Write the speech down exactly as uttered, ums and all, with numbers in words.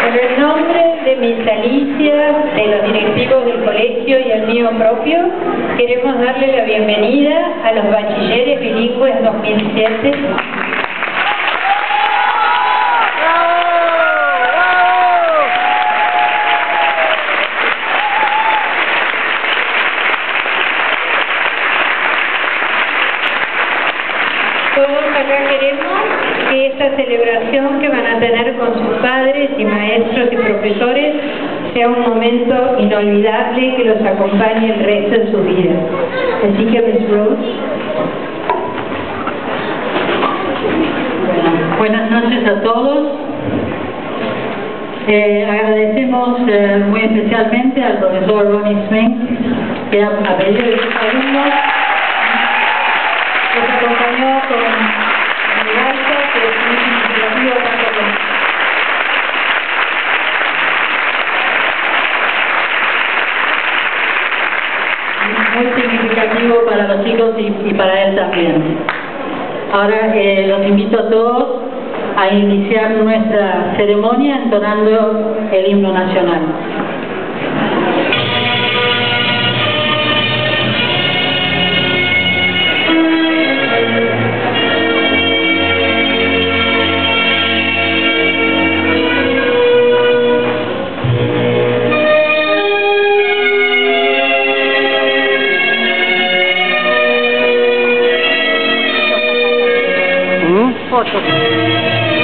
En el nombre de mis alicias, de los directivos del colegio y el mío propio, queremos darle la bienvenida a los bachilleres bilingües dos mil siete. Todos acá queremos que esta celebración que van a tener con sus padres y maestros y profesores sea un momento inolvidable que los acompañe el resto de su vida. Así que, Miss Rose. Bueno, buenas noches a todos. Eh, agradecemos eh, muy especialmente al profesor Ronnie Smith, que a pedido de sus alumnos nos acompañó con el alto, que es muy significativo tanto como muy significativo para los chicos y, y para él también. Ahora eh, los invito a todos a iniciar nuestra ceremonia entonando el himno nacional. Fotos.